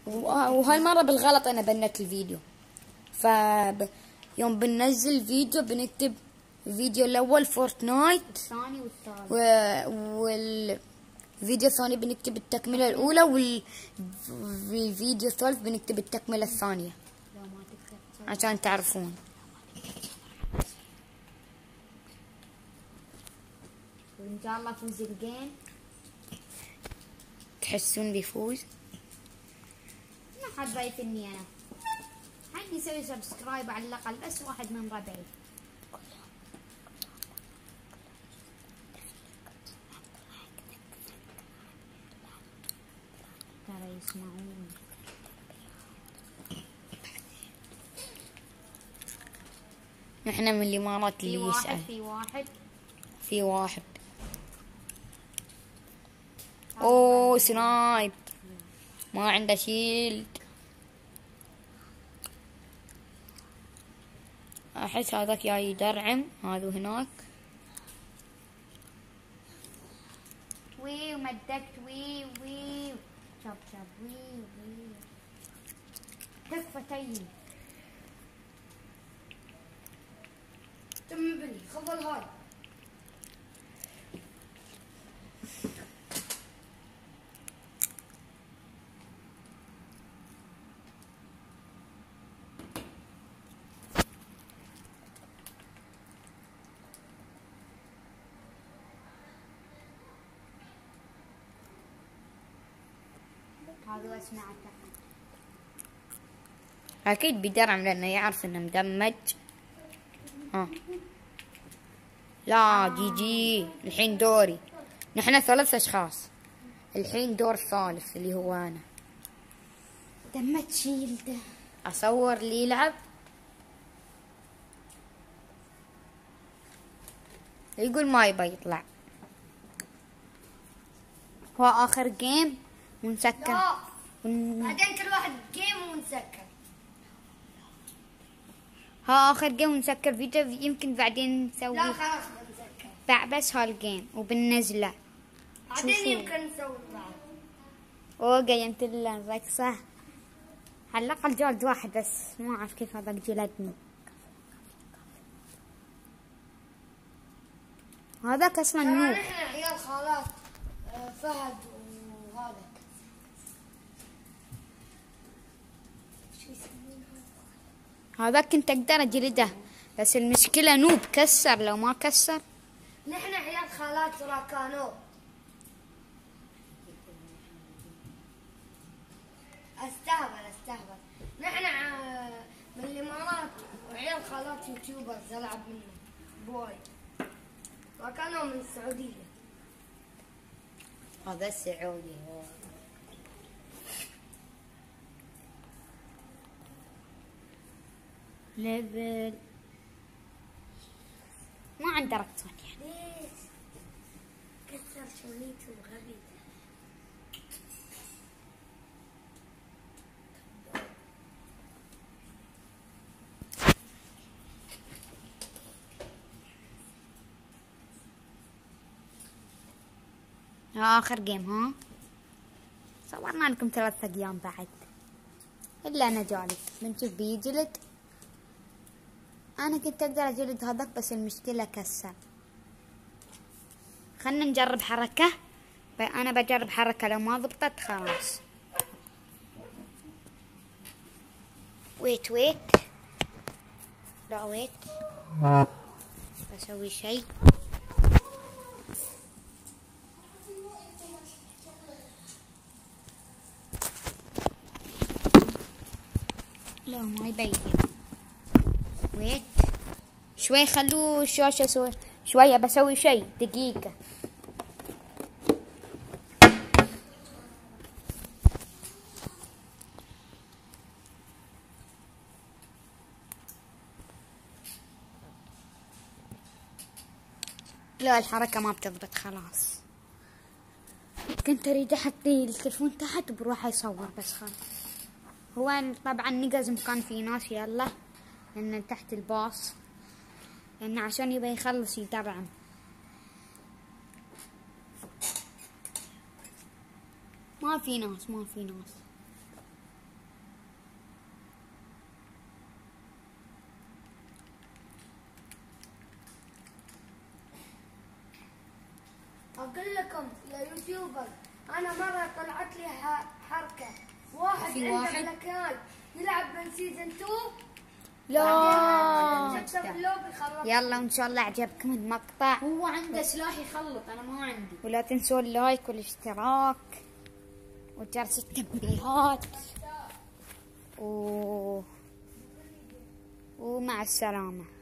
وهاي المرة بالغلط انا بنيت الفيديو. يوم بننزل فيديو بنكتب الفيديو الاول فورتنايت، الثاني والثالث، والفيديو الثاني بنكتب التكملة الاولى، والفيديو الثالث بنكتب التكملة الثانية عشان تعرفون. وان شاء الله فوز الجيم. تحسون بيفوز؟ ما حد يفني انا. حد يسوي سبسكرايب على الاقل، بس واحد من ربعي. ترى يسمعون. نحن من الامارات اللي يسأل. في واحد اوه سنايب ما عنده شيلد. احس هذاك جاي يدرعم، هذا هناك. وي ومدكت وي شب وي كفة تيم. تم بني خذ هاي. هذا سمعته. اكيد بيدرعم لانه يعرف انه مدمج. لا جي الحين دوري. نحن 3 اشخاص، الحين دور الثالث اللي هو انا. دمت شيلده. اصور اللي يلعب. يقول ما يبى يطلع. هو اخر جيم ونسكر. بعدين كل واحد جيم ونسكر. ها اخر جيم ونسكر فيديو، يمكن بعدين نسوي. لا خلاص بنسكر. بس هالجيم وبننزله. بعدين يمكن نسوي بعد. قيمت لك صح. على الاقل جلد واحد بس، ما اعرف كيف هذاك جلدني. هذاك اصلا نوب. نحن عيال خالات فهد وهذا. هذاك كنت اقدر اجلده، بس المشكلة نوب كسر. لو ما كسر. نحن عيال خالات ترى كانوا. استهبل. نحن من الامارات وعيال خالات يوتيوبرز العب منهم بوايد، وكانوا من السعودية. هذا السعودي ليفل ما عنده رقص يعني. ليش؟ كسر شونيته غبي. اخر جيم. ها صورنا لكم 3 ايام بعد، الا انا جالس بنشوف بيجلد. انا كنت اقدر اجلد هذاك، بس المشكلة كسر. خلنا نجرب حركة. انا بجرب حركة، لو ما ضبطت خلاص. ويت لا ويت، بسوي شيء. لا ما يبين. ويت شوي، خلوه الشاشة شوية، بسوي شيء دقيقة. لا الحركة ما بتضبط خلاص. كنت اريد احط التلفون تحت بروح يصور، بس خلاص. هو طبعا نقز مكان فيه ناس، يلا لان تحت الباص، لان عشان يبي يخلص يدرعم. ما في ناس. اقول لكم يا يوتيوبر، انا مره طلعت لي حركه واحد في عنده واحد؟ بلاكات يلعب من سيزون 2. لا جبته باللوبي خلص. يلا وان شاء الله عجبكم المقطع، هو عنده سلاح يخلط، انا ما عندي. ولا تنسوا اللايك والاشتراك وجرس التنبيهات ومع السلامة.